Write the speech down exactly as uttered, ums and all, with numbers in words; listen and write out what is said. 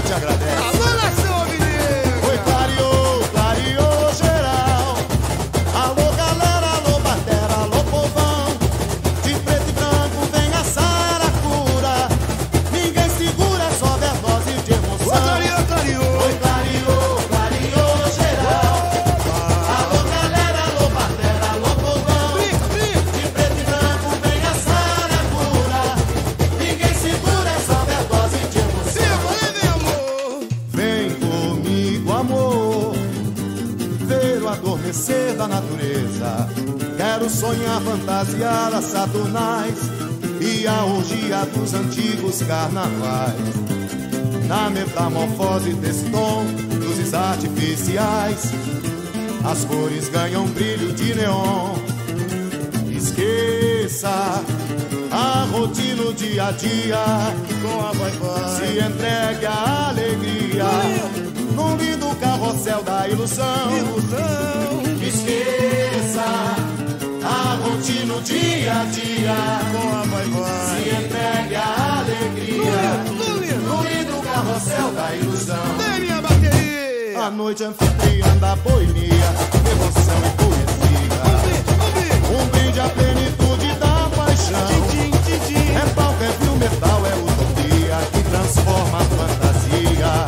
te agradece. Alô, nação alvinegra! Foi clareou, clareou geral. Alô, galera, alô, batera, alô, povão. De preto e branco vem a saracura. Ninguém segura, é só overdose de emoção. Ô, clareou, clareou! Foi clareou, clareou geral. Alô, galera, alô, batera, alô, povão. Brinca, brinca! De preto e branco vem a saracura. Ninguém segura, é só overdose de emoção. Simbora, meu amor! Vem comigo, amor, ver o adormecer da natureza. Quero sonhar, fantasiar as saturnais e a orgia dos antigos carnavais. Na metamorfose desse tom, luzes artificiais, as cores ganham brilho de neon. Esqueça a rotina, o dia a dia, Com a vai-vai! se entregue à alegria num lindo carrossel da ilusão. Ilusão! Esqueça a rotina, o dia a dia, Com a vai-vai! se entregue à alegria Tudo lindo! num lindo carrossel da ilusão. Vem, minha bateria! A noite anfitriã da boemia, emoção e poesia, Vamos ver! um brinde à plenitude da paixão. Tchim, tchim, tchim! É palco, é fio, metal, é utopia que transforma a fantasia.